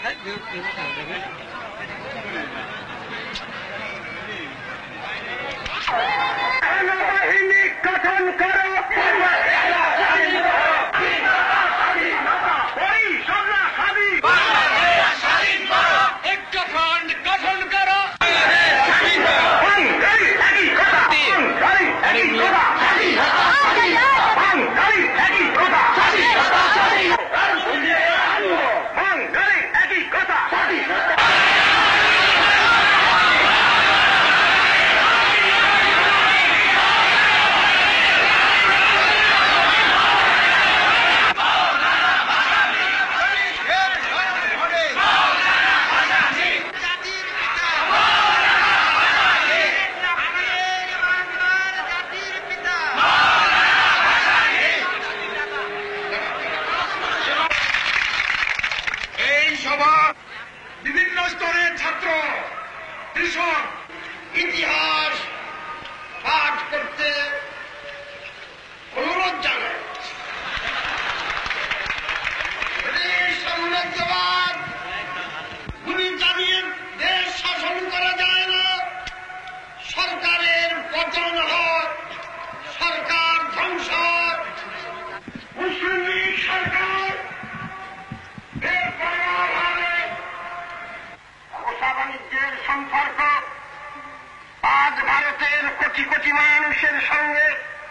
সেনাবাহিনী গঠন করো, ঐক্যফ্রন্ট গঠন করো। বিভিন্ন স্তরের ছাত্র, কৃষক ইতিহাস পাঠ করতে অনুরোধ জানায়। সাম্রাজ্যবাদ গুলি চালিয়ে দেশ শাসন করা যায় না। সরকারের পতন হয়, সরকার ধ্বংস। মুসলিম লীগ সরকার বাণিজ্যের সম্পর্ক আজ ভারতের কোটি কোটি মানুষের সঙ্গে